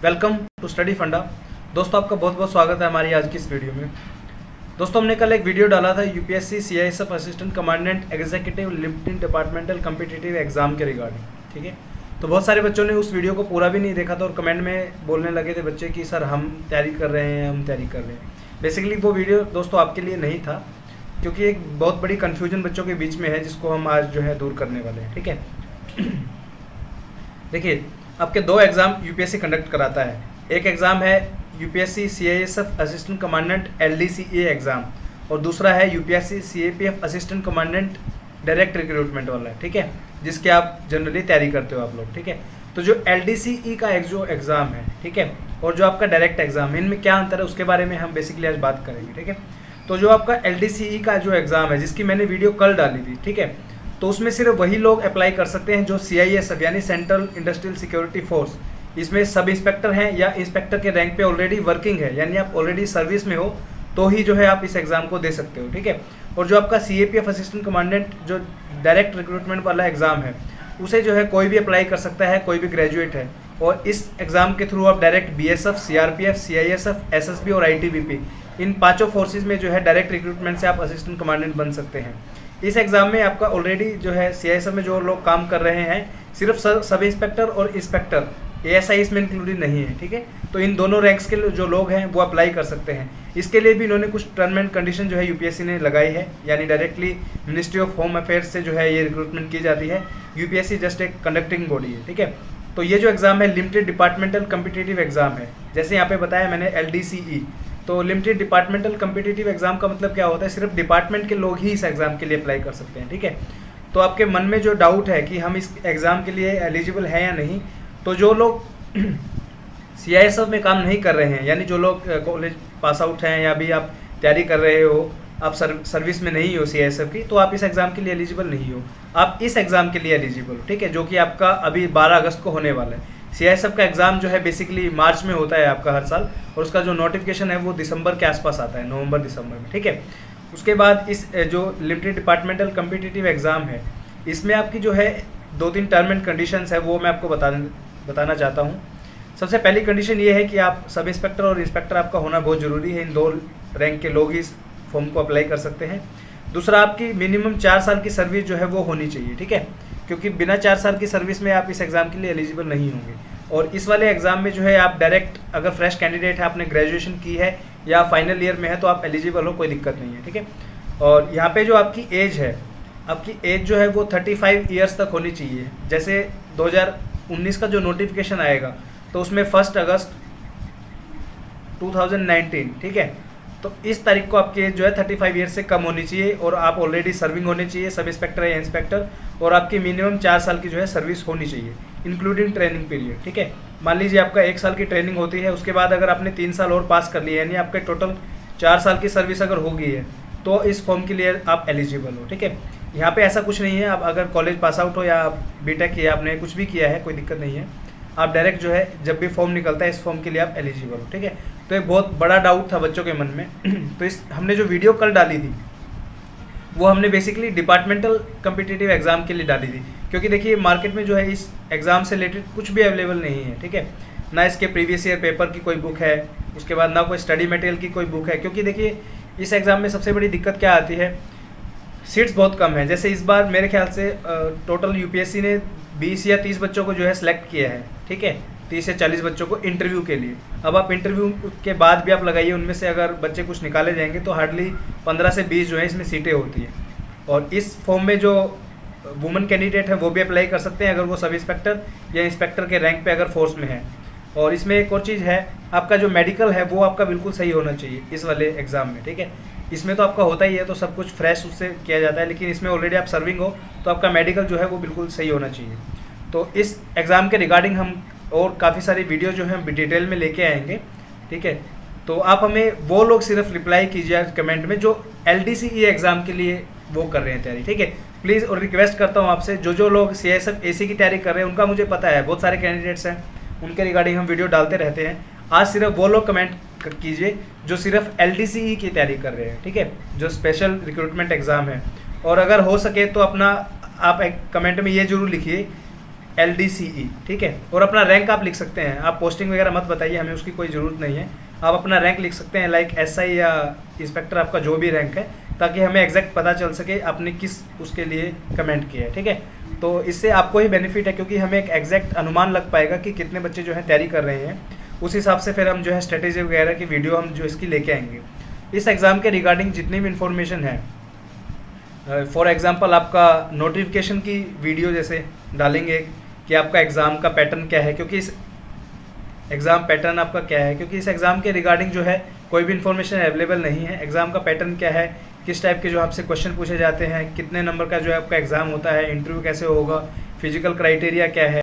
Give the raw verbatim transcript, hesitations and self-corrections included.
Welcome to study फंडा। दोस्तों आपका बहुत बहुत स्वागत है हमारी आज की इस वीडियो में। दोस्तों हमने कल एक वीडियो डाला था UPSC CISF assistant commandant executive limited departmental competitive exam के रिगार्डिंग, ठीक है। तो बहुत सारे बच्चों ने उस वीडियो को पूरा भी नहीं देखा था और कमेंट में बोलने लगे थे बच्चे कि सर हम तैयारी कर रहे हैं हम तैयारी कर रहे हैं। बेसिकली वो वीडियो दोस्तों आपके लिए नहीं था, क्योंकि एक बहुत बड़ी कन्फ्यूजन बच्चों के बीच में है जिसको हम आज जो है दूर करने वाले हैं, ठीक है। देखिए, आपके दो एग्ज़ाम यूपीएससी कंडक्ट कराता है। एक एग्ज़ाम है UPSC CISF assistant commandant LDCA exam और दूसरा है UPSC CAPF assistant commandant direct recruitment वाला है, ठीक है, जिसके आप जनरली तैयारी करते हो आप लोग, ठीक है। तो जो एलडीसीई का एक जो एग्ज़ाम है, ठीक है, और जो आपका डायरेक्ट एग्ज़ाम है, इनमें क्या अंतर है उसके बारे में हम बेसिकली आज बात करेंगे, ठीक है। तो जो आपका एलडीसीई का जो एग्ज़ाम है, जिसकी मैंने वीडियो कल डाली थी, ठीक है, तो उसमें सिर्फ वही लोग अप्लाई कर सकते हैं जो सीआईएसएफ यानी सेंट्रल इंडस्ट्रियल सिक्योरिटी फोर्स, इसमें सब इंस्पेक्टर हैं या इंस्पेक्टर के रैंक पे ऑलरेडी वर्किंग है, यानी आप ऑलरेडी सर्विस में हो तो ही जो है आप इस एग्ज़ाम को दे सकते हो, ठीक है। और जो आपका सीएपीएफ असिस्टेंट कमांडेंट जो डायरेक्ट रिक्रूटमेंट वाला एग्ज़ाम है, उसे जो है कोई भी अप्लाई कर सकता है, कोई भी ग्रेजुएट है, और इस एग्ज़ाम के थ्रू आप direct BSF, CRPF, CISF, SSB और आईटीबीपी, इन पांचों फोर्सेज में जो है डायरेक्ट रिक्रूटमेंट से आप असिस्टेंट कमांडेंट बन सकते हैं। इस एग्ज़ाम में आपका ऑलरेडी जो है सीआईएसएफ में जो लोग काम कर रहे हैं, सिर्फ सब इंस्पेक्टर और इंस्पेक्टर, एएसआई इसमें इंक्लूडेड नहीं है, ठीक है। तो इन दोनों रैंक्स के जो लोग हैं वो अप्लाई कर सकते हैं। इसके लिए भी इन्होंने कुछ टर्म एंड कंडीशन जो है यूपीएससी ने लगाई है, यानी directly ministry of home affairs से जो है ये रिक्रूटमेंट की जाती है। यूपीएससी जस्ट एक कंडक्टिंग बॉडी है, ठीक है। तो ये जो एग्ज़ाम है लिमिटेड डिपार्टमेंटल कम्पिटिटिव एग्ज़ाम है, जैसे यहाँ पे बताया मैंने एलडीसीई। तो लिमिटेड डिपार्टमेंटल कम्पिटिटिव एग्जाम का मतलब क्या होता है, सिर्फ डिपार्टमेंट के लोग ही इस एग्ज़ाम के लिए अप्लाई कर सकते हैं, ठीक है। तो आपके मन में जो डाउट है कि हम इस एग्ज़ाम के लिए एलिजिबल हैं या नहीं, तो जो लोग सीआईएसएफ में काम नहीं कर रहे हैं, यानी जो लोग कॉलेज पास आउट हैं या भी आप तैयारी कर रहे हो, आप सर्व, सर्विस में नहीं हो सीआईएसएफ की, तो आप इस एग्ज़ाम के लिए एलिजिबल नहीं हो। आप इस एग्ज़ाम के लिए एलिजिबल हो, ठीक है, जो कि आपका अभी बारह अगस्त को होने वाला है। सीआईएसएफ का एग्ज़ाम जो है बेसिकली मार्च में होता है आपका हर साल, और उसका जो नोटिफिकेशन है वो दिसंबर के आसपास आता है, नवंबर दिसंबर में, ठीक है। उसके बाद इस जो लिमिटेड डिपार्टमेंटल कम्पिटिटिव एग्ज़ाम है, इसमें आपकी जो है दो तीन टर्म एंड कंडीशंस है वो मैं आपको बता बताना चाहता हूँ। सबसे पहली कंडीशन ये है कि आप सब इंस्पेक्टर और इंस्पेक्टर आपका होना बहुत ज़रूरी है। इन दो रैंक के लोग ही इस फॉर्म को अप्लाई कर सकते हैं। दूसरा, आपकी मिनिमम चार साल की सर्विस जो है वो होनी चाहिए, ठीक है, क्योंकि बिना चार साल की सर्विस में आप इस एग्ज़ाम के लिए एलिजिबल नहीं होंगे। और इस वाले एग्ज़ाम में जो है आप डायरेक्ट, अगर फ्रेश कैंडिडेट है, आपने ग्रेजुएशन की है या फाइनल ईयर में है, तो आप एलिजिबल हो, कोई दिक्कत नहीं है, ठीक है। और यहाँ पे जो आपकी एज है, आपकी एज जो है वो पैंतीस ईयर्स तक होनी चाहिए। जैसे दो हज़ार उन्नीस का जो नोटिफिकेशन आएगा तो उसमें फर्स्ट अगस्त दो हज़ार उन्नीस, ठीक है, तो इस तारीख को आपकी एज जो है पैंतीस ईयर्स से कम होनी चाहिए और आप ऑलरेडी सर्विंग होने चाहिए, सब इंस्पेक्टर या इंस्पेक्टर, और आपकी मिनिमम चार साल की जो है सर्विस होनी चाहिए, इंक्लूडिंग ट्रेनिंग पीरियड, ठीक है। मान लीजिए आपका एक साल की ट्रेनिंग होती है, उसके बाद अगर आपने तीन साल और पास कर लिए, यानी आपके टोटल चार साल की सर्विस अगर हो गई है, तो इस फॉर्म के लिए आप एलिजिबल हो, ठीक है। यहाँ पे ऐसा कुछ नहीं है, आप अगर कॉलेज पास आउट हो या बीटेक किया, आपने कुछ भी किया है, कोई दिक्कत नहीं है, आप डायरेक्ट जो है जब भी फॉर्म निकलता है इस फॉर्म के लिए आप एलिजिबल हो, ठीक है। तो एक बहुत बड़ा डाउट था बच्चों के मन में। तो इस हमने जो वीडियो कल डाली थी वो हमने बेसिकली डिपार्टमेंटल कम्पिटिटिव एग्ज़ाम के लिए डाली थी, क्योंकि देखिए मार्केट में जो है इस एग्ज़ाम से रिलेटेड कुछ भी अवेलेबल नहीं है, ठीक है। ना इसके प्रीवियस ईयर पेपर की कोई बुक है, उसके बाद ना कोई स्टडी मटेरियल की कोई बुक है, क्योंकि देखिए इस एग्ज़ाम में सबसे बड़ी दिक्कत क्या आती है, सीट्स बहुत कम है। जैसे इस बार मेरे ख्याल से टोटल यूपीएससी ने बीस या तीस बच्चों को जो है सिलेक्ट किया है, ठीक है, तीस से चालीस बच्चों को इंटरव्यू के लिए। अब आप इंटरव्यू के बाद भी आप लगाइए, उनमें से अगर बच्चे कुछ निकाले जाएंगे तो हार्डली पंद्रह से बीस जो है इसमें सीटें होती हैं। और इस फॉर्म में जो वुमेन कैंडिडेट है वो भी अप्लाई कर सकते हैं, अगर वो सब इंस्पेक्टर या इंस्पेक्टर के रैंक पे अगर फोर्स में है। और इसमें एक और चीज़ है, आपका जो मेडिकल है वो आपका बिल्कुल सही होना चाहिए इस वाले एग्ज़ाम में, ठीक है। इसमें तो आपका होता ही है, तो सब कुछ फ्रेश उससे किया जाता है, लेकिन इसमें ऑलरेडी आप सर्विंग हो तो आपका मेडिकल जो है वो बिल्कुल सही होना चाहिए। तो इस एग्ज़ाम के रिगार्डिंग हम और काफ़ी सारी वीडियो जो है हम डिटेल में लेके आएंगे, ठीक है। तो आप हमें वो लोग सिर्फ रिप्लाई कीजिए कमेंट में जो एलडीसीई एग्ज़ाम के लिए वो कर रहे हैं तैयारी, ठीक है। प्लीज़ और रिक्वेस्ट करता हूँ आपसे, जो जो लोग सीआईएसएफ एसी की तैयारी कर रहे हैं उनका मुझे पता है, बहुत सारे कैंडिडेट्स हैं, उनके रिगार्डिंग हम वीडियो डालते रहते हैं। आज सिर्फ वो लोग कमेंट कीजिए जो सिर्फ एलडीसीई की तैयारी कर रहे हैं, ठीक है, जो स्पेशल रिक्रूटमेंट एग्ज़ाम है। और अगर हो सके तो अपना आप एक कमेंट में ये जरूर लिखिए एल डी सी ई, ठीक है। और अपना रैंक आप लिख सकते हैं, आप पोस्टिंग वगैरह मत बताइए, हमें उसकी कोई ज़रूरत नहीं है। आप अपना रैंक लिख सकते हैं, लाइक एस आई या इंस्पेक्टर, आपका जो भी रैंक है, ताकि हमें एग्जैक्ट पता चल सके आपने किस उसके लिए कमेंट किया है, ठीक है। तो इससे आपको ही बेनिफिट है, क्योंकि हमें एक एग्जैक्ट अनुमान लग पाएगा कि कितने बच्चे जो है तैयारी कर रहे हैं। उस हिसाब से फिर हम जो है स्ट्रेटेजी वगैरह की वीडियो हम जो इसकी लेके आएंगे। इस एग्ज़ाम के रिगार्डिंग जितनी भी इंफॉर्मेशन है, फॉर एग्जांपल आपका नोटिफिकेशन की वीडियो जैसे डालेंगे कि आपका एग्ज़ाम का पैटर्न क्या है, क्योंकि इस एग्ज़ाम पैटर्न आपका क्या है, क्योंकि इस एग्ज़ाम के रिगार्डिंग जो है कोई भी इन्फॉर्मेशन अवेलेबल नहीं है। एग्ज़ाम का पैटर्न क्या है, किस टाइप के जो आपसे क्वेश्चन पूछे जाते हैं, कितने नंबर का जो है आपका एग्ज़ाम होता है, इंटरव्यू कैसे होगा, फिजिकल क्राइटेरिया क्या है।